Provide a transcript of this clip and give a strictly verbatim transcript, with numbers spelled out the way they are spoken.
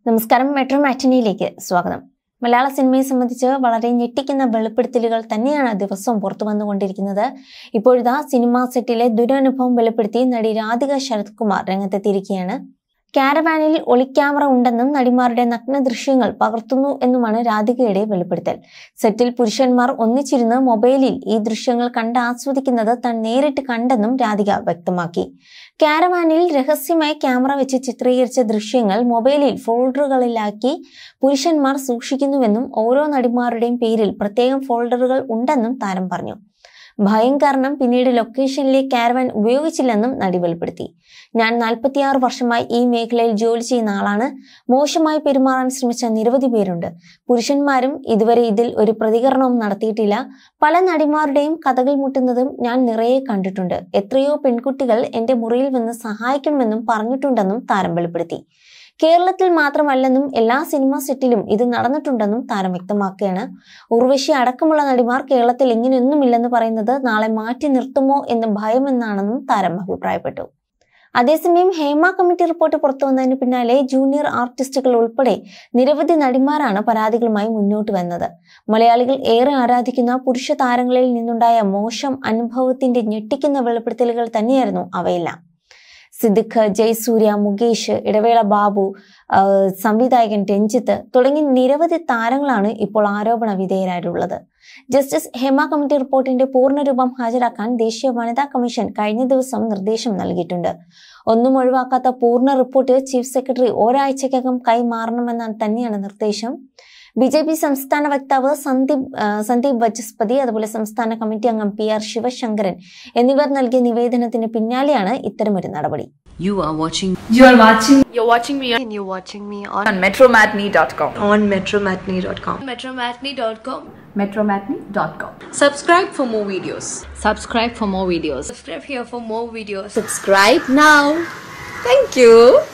നമസ്കാരം, മെട്രോ മാറ്റിനിയിലേക്ക് സ്വാഗതം. മലയാള സിനിമയെ സംബന്ധിച്ച് വളരെ ഞെട്ടിക്കുന്ന വെളിപ്പെടുത്തലുകൾ തന്നെയാണ് ദിവസവും പുറത്തു വന്നുകൊണ്ടിരിക്കുന്നത്. ഇപ്പോഴിതാ സിനിമാ സെറ്റിലെ ദുരനുഭവം വെളിപ്പെടുത്തി നടി രാധിക ശരത് കുമാർ രംഗത്തെത്തിയിരിക്കുകയാണ്. കാരവാനിൽ ഒളിക്യാമറ ഉണ്ടെന്നും നടിമാരുടെ നഗ്ന ദൃശ്യങ്ങൾ പകർത്തുന്നു എന്നുമാണ് രാധികയുടെ വെളിപ്പെടുത്തൽ. സെറ്റിൽ പുരുഷന്മാർ ഒന്നിച്ചിരുന്ന് മൊബൈലിൽ ഈ ദൃശ്യങ്ങൾ കണ്ട് ആസ്വദിക്കുന്നത് താൻ നേരിട്ട് കണ്ടെന്നും രാധിക വ്യക്തമാക്കി. കാരവാനിൽ രഹസ്യമായി ക്യാമറ വെച്ച് ചിത്രീകരിച്ച ദൃശ്യങ്ങൾ മൊബൈലിൽ ഫോൾഡറുകളിലാക്കി പുരുഷന്മാർ സൂക്ഷിക്കുന്നുവെന്നും ഓരോ നടിമാരുടെയും പേരിൽ പ്രത്യേകം ഫോൾഡറുകൾ ഉണ്ടെന്നും താരം പറഞ്ഞു. ഭയം കാരണം പിന്നീട് ലൊക്കേഷനിലെ കാരവാൻ ഉപയോഗിച്ചില്ലെന്നും നടി വെളിപ്പെടുത്തി. ഞാൻ നാൽപ്പത്തിയാറ് വർഷമായി ഈ മേഖലയിൽ ജോലി ചെയ്യുന്ന ആളാണ്. മോശമായി പെരുമാറാൻ ശ്രമിച്ച നിരവധി പേരുണ്ട്. പുരുഷന്മാരും ഇതുവരെ ഇതിൽ ഒരു പ്രതികരണവും നടത്തിയിട്ടില്ല. പല നടിമാരുടെയും കഥകൾ മുട്ടുന്നതും ഞാൻ നിറയെ കണ്ടിട്ടുണ്ട്. എത്രയോ പെൺകുട്ടികൾ എന്റെ മുറിയിൽ വന്ന് സഹായിക്കണമെന്നും പറഞ്ഞിട്ടുണ്ടെന്നും താരം വെളിപ്പെടുത്തി. കേരളത്തിൽ മാത്രമല്ലെന്നും എല്ലാ സിനിമാ സെറ്റിലും ഇത് നടന്നിട്ടുണ്ടെന്നും താരം വ്യക്തമാക്കുകയാണ്. ഉർവശി അടക്കമുള്ള നടിമാർ കേരളത്തിൽ ഇങ്ങനെയൊന്നുമില്ലെന്ന് പറയുന്നത് നാളെ മാറ്റി നിർത്തുമോ എന്ന് ഭയമെന്നാണെന്നും താരം അഭിപ്രായപ്പെട്ടു. അതേസമയം ഹേമ കമ്മിറ്റി റിപ്പോർട്ട് പുറത്തു വന്നതിന് പിന്നാലെ ജൂനിയർ ആർട്ടിസ്റ്റുകൾ ഉൾപ്പെടെ നിരവധി നടിമാരാണ് പരാതികളുമായി മുന്നോട്ട് വന്നത്. മലയാളികൾ ഏറെ ആരാധിക്കുന്ന പുരുഷ താരങ്ങളിൽ നിന്നുണ്ടായ മോശം അനുഭവത്തിന്റെ ഞെട്ടിക്കുന്ന വെളിപ്പെടുത്തലുകൾ തന്നെയായിരുന്നു അവയെല്ലാം. സിദ്ദിഖ്, ജയസൂര്യ, മുകേഷ്, ഇടവേള ബാബു, സംവിധായകൻ രഞ്ജിത്ത് തുടങ്ങി നിരവധി താരങ്ങളാണ് ഇപ്പോൾ ആരോപണ വിധേയരായിട്ടുള്ളത്. ജസ്റ്റിസ് ഹേമ കമ്മിറ്റി റിപ്പോർട്ടിന്റെ പൂർണ്ണരൂപം ഹാജരാക്കാൻ ദേശീയ വനിതാ കമ്മീഷൻ കഴിഞ്ഞ ദിവസം നിർദ്ദേശം നൽകിയിട്ടുണ്ട്. ഒന്നും ഒഴിവാക്കാത്ത പൂർണ്ണ റിപ്പോർട്ട് ചീഫ് സെക്രട്ടറി ഒരാഴ്ചക്കകം കൈമാറണമെന്നാണ് തന്നെയാണ് നിർദ്ദേശം. ബി ജെ പി സംസ്ഥാന വക്താവ് സന്ദീപ് സന്ദീപ് വചസ്പതി, അതുപോലെ സംസ്ഥാന കമ്മിറ്റി അംഗം പി ആർ ശിവശങ്കരൻ എന്നിവർ നൽകിയ നിവേദനത്തിന് പിന്നാലെയാണ് ഇത്തരമൊരു നടപടി. You are watching. You are watching. You're watching me. And you're watching me on, on metro matinee dot com. On metro matinee dot com. metro matinee dot com. metro matinee dot com. Subscribe for more videos. Subscribe for more videos. Subscribe here for more videos. Subscribe now. Thank you.